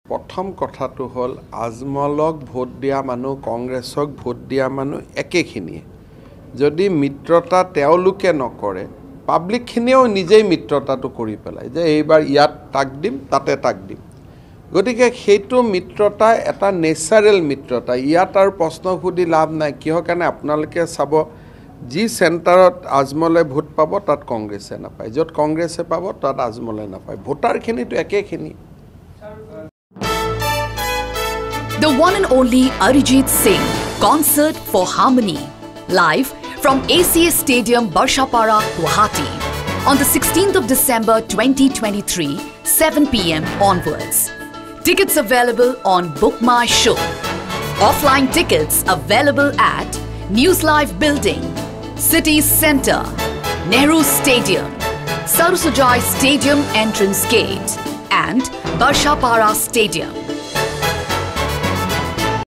প্ৰথম কথাটো হ'ল আজমলক ভোট দিয়া মানুহ কংগ্ৰেছক ভোট দিয়া মানুহ একেখিনিয়ে যদি মিত্ৰতা তেওঁলোকে নকৰে পাব্লিকখিনিও নিজেই মিত্ৰতাটো কৰি পেলাই যে এইবাৰ ইয়াত তাক দিম তাতে তাক দিম গতিকে সেইটো মিত্ৰতা এটা নেচাৰেল মিত্ৰতা ইয়াত আৰু প্ৰশ্ন সুধি লাভ নাই কিহৰ কাৰণে আপোনালোকে চাব যি চেণ্টাৰত আজমলে ভোট পাব তাত কংগ্ৰেছে নাপায় য'ত কংগ্ৰেছে পাব তাত আজমলে নাপায় ভোটাৰখিনিতো একেখিনি The one and only Arijit Singh Concert for Harmony live from ACS Stadium Barshapara Guwahati on the 16th of December 2023 7 p.m. onwards. Tickets available on Book My Show. Offline tickets available at News Live Building, City Centre, Nehru Stadium, Sarusujai Stadium Entrance Gate and Barshapara Stadium.